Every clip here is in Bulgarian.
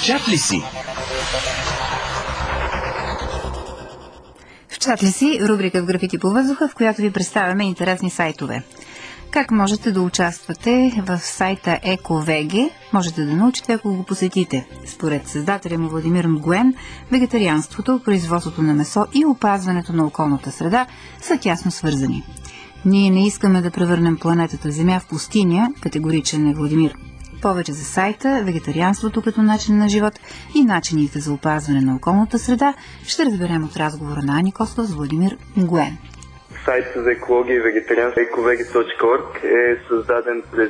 чат ли си? В чат ли си, рубрика в Графити по въздуха, в която ви представяме интересни сайтове. Как можете да участвате в сайта EcoVeg? Можете да научите, ако го посетите. Според създателя му Владимир Нгуен, вегетарианството, производството на месо и опазването на околната среда са тясно свързани. Ние не искаме да превърнем планетата Земя в пустиня, категоричен е Владимир. Повече за сайта, вегетарианството като начин на живот и начините за опазване на околната среда ще разберем от разговора на Ани Костов с Владимир Нгуен. Сайтът за екология и вегетарианство ecoveg.org е създаден през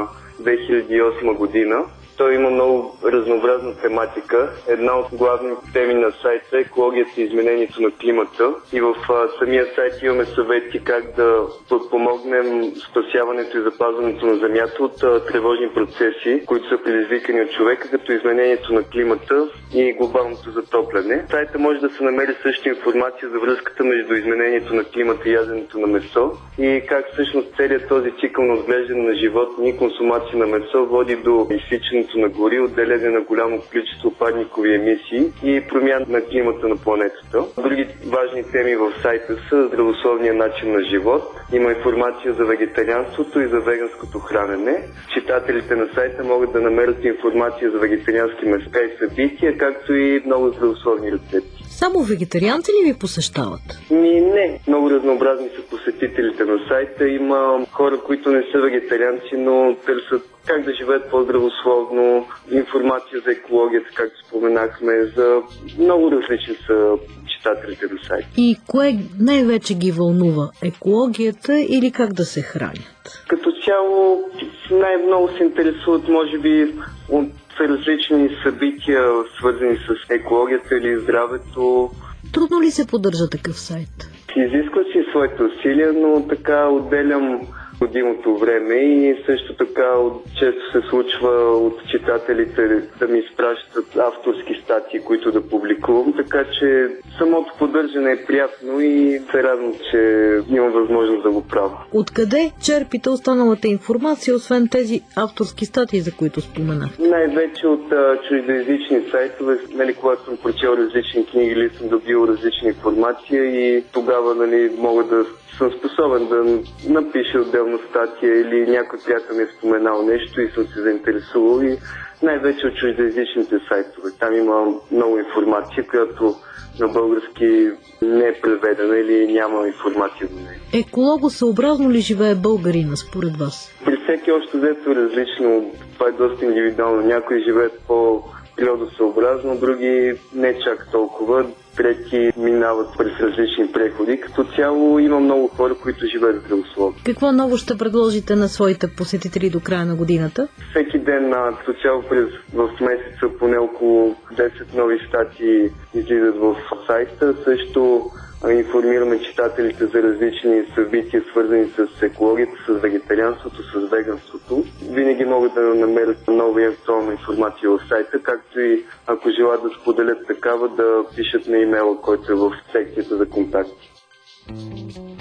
2008 година. Той има много разнообразна тематика. Една от главните теми на сайта е екологията и изменението на климата. И в самия сайт имаме съвети как да подпомогнем спасяването и запазването на земята от тревожни процеси, които са предизвикани от човека, като изменението на климата и глобалното затопляне. В сайта може да се намери също информация за връзката между изменението на климата и яденето на месо и как всъщност целият този цикъл на отглеждане на животни и консумация на месо води до изсичане на гори, отделяне на голямо количество парникови емисии и промяна на климата на планетата. Други важни теми в сайта са здравословния начин на живот. Има информация за вегетарианството и за веганското хранене. Читателите на сайта могат да намерят информация за вегетариански места и събития, както и много здравословни рецепти. Само вегетарианци ли ви посещават? Не. Много разнообразни са посетителите на сайта. Има хора, които не са вегетарианци, но търсят как да живеят по-здравословно, информация за екологията, както споменахме, за много различни са читателите на сайта. И кое най-вече ги вълнува? Екологията или как да се хранят? Като цяло най-много се интересуват, може би, от различни събития, свързани с екологията или здравето. Трудно ли се поддържа такъв сайт? Изисква си своите усилия, но така отделям необходимото време и също така често се случва от читателите да ми изпращат авторски статии, които да публикувам, така че самото поддържане е приятно и се радвам, че имам възможност да го правя. Откъде черпите останалата информация, освен тези авторски статии, за които споменах? Най-вече от чуждоязични сайтове, когато съм прочел различни книги или съм добил различна информация и тогава мога да съм способен да напиша отделна статия или някой приятел ми е споменал нещо и съм се заинтересувал и най-вече от чуждоязичните сайтове. Там има много информация, която на български не е преведена или няма информация до нея. Екологосъобразно ли живее българина според вас? При всеки общо взето различно. Това е доста индивидуално. Някои живеят по-природосъобразно, други не чак толкова. Трети минават през различни преходи. Като цяло има много хора, които живеят здравословно. Какво ново ще предложите на своите посетители до края на годината? Всеки ден, като цяло в месеца, поне около 10 нови статии излизат в сайта. Също информираме читателите за различни събития, свързани с екологията, с вегетарианството, с веганството. Винаги могат да намерят нова и актуална информация в сайта, както и ако желаят да споделят такава, да пишат на имейла, който е в секцията за контакти.